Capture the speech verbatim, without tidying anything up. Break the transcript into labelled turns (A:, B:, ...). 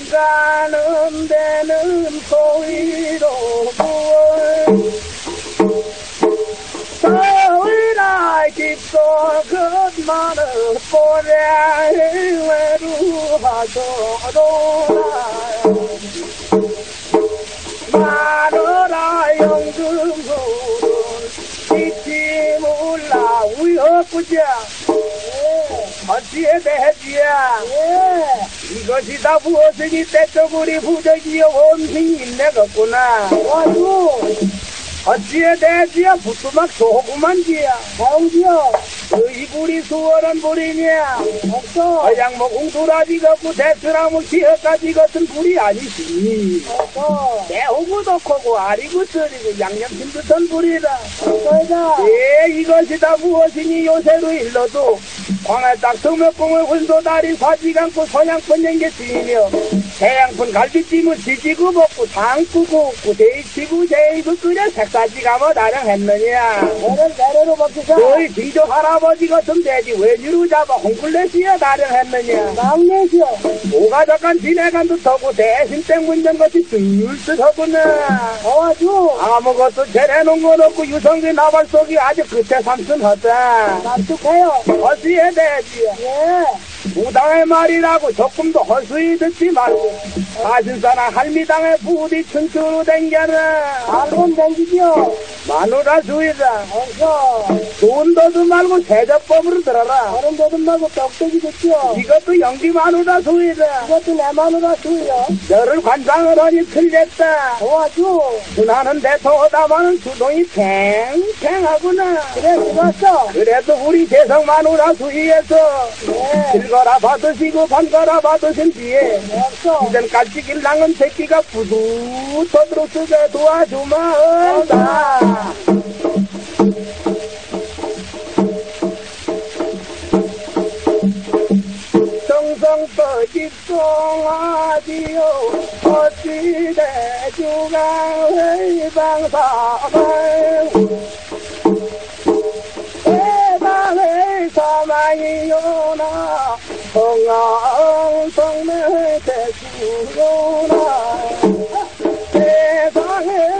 A: 가는 데는 소위로 부어 서울아 깊고 끝만은 보래 외로워서도나 마누라 영등포는 잊지 몰라 우리 헛구자 어찌에 대지야 이것이 다 무엇이니 때쪽으리 부적이여 원hin이 있네겠구나 아이고 어찌에 대지야 부뚜막 조그만지야 아우지요 그 이불이 수월한 불이냐 없어 그양뭐 웅두라지가 없고 대추나무 기어까지 같은 불이 아니지 없어 매우고도 크고 아리고 쓰리고 양념진 듯한 불이다 없어이다 예 이것이 다 무엇이니 요새로 일러도 광해 딱 성묘공을 혼도 다리 사지 않고 서양분 연계 주이며 태양분 갈비찜을 지지고 먹고 장꾸고 구대이치고 제이고 끓여 색사지가 뭐 나량했느냐 너는 내래로 먹기서 너희 지조 할아버지 같은 돼지 외주로 잡아 홍굴레시야 나량했느냐 막내시여 뭐가 잠깐 지내간 듯하고 대신 땡문전 것이 들듯하구나 어와주 아무것도 잘해놓은 건 없고 유성기 나발 속이 아주 끝에 삼순하다 남뚝해요 어찌해 돼지야 예 무당의 말이라고 조금도 헛수이 듣지 말고 사실사나 할미당의 부디 춘추로 댕겨라 알곤 댕기죠 마누라 주의다 어서 돈 더도 말고 세자법으로 들어라 다른 더도 말고 떡대기 듣죠 이것도 영기 마누라 주의다 이것도 내 마누라 주의야 너를 관장을 하니 틀렸다 도와줘 누나는 대통하다마는 주동이 팽팽하구나 그래 들었어 그래도 우리 대성 마누라 주의에서 네 거라 받으시고 반거라 받으신 뒤에 없어 이젠 깔치길 낭은 새끼가 부두터들어 쓰게 도와주마 한다 정성 떠집 송아지요 어찌 대주가 회방사발 세상의 사망이요나 성황성내 대주로나 세상에